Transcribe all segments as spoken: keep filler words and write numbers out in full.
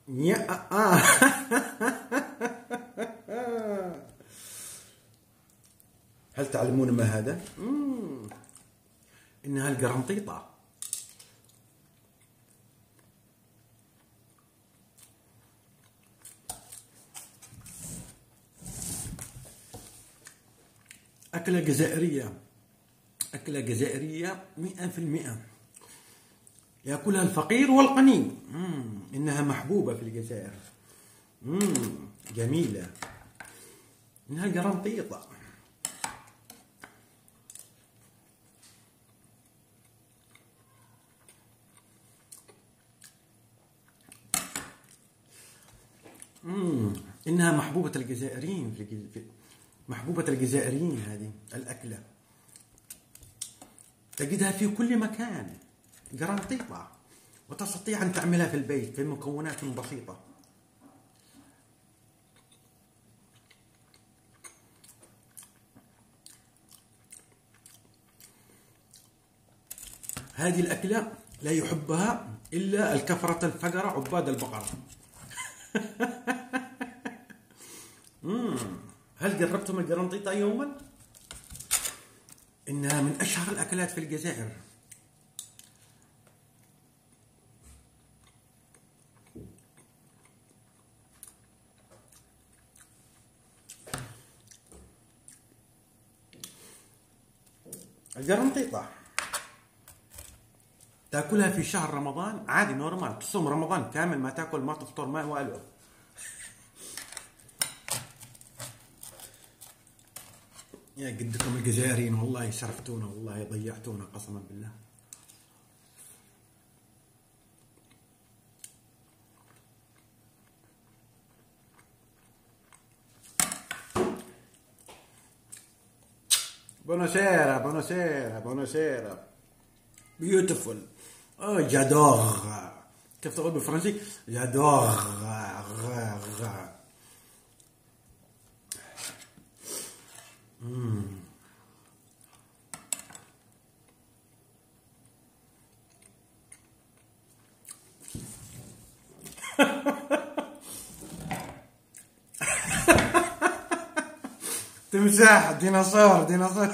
يا آه. هل تعلمون ما هذا؟ مم. إنها القرنطيطة. أكلة جزائرية، أكلة جزائرية مئة في المئة، يأكلها الفقير والغني. مم. إنها محبوبة في الجزائر. مم. جميلة. إنها القرنطيطة. مم. إنها محبوبة الجزائريين في الجز... في... محبوبة الجزائريين هذه الأكلة، تجدها في كل مكان، قرنطيطة، وتستطيع أن تعملها في البيت في مكونات بسيطة. هذه الأكلة لا يحبها إلا الكفرة الفقرة عباد البقرة. هل جربتم القرنطيطة يوما؟ إنها من أشهر الأكلات في الجزائر. القرنطيطة تاكلها في شهر رمضان عادي، نورمال، تصوم رمضان كامل ما تاكل، ما تفطر، ما والو. يا قدكم الجزائريين، والله شرفتونا، والله ضيعتونا قسما بالله. Buonasera, buonasera, buonasera. Beautiful. Oh, j'adore. كيف تقول بالفرنسي؟ j'adore. مم. تمساح، ديناصور، ديناصور.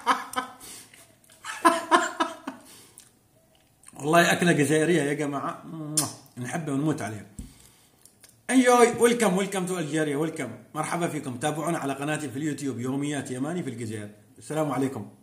والله أكلة جزائرية يا جماعة، نحبها ونموت عليها. أيوي، ويلكم ويلكم تو الجزائر، ويلكم، مرحبا فيكم. تابعونا على قناتي في اليوتيوب، يوميات يماني في الجزائر. السلام عليكم.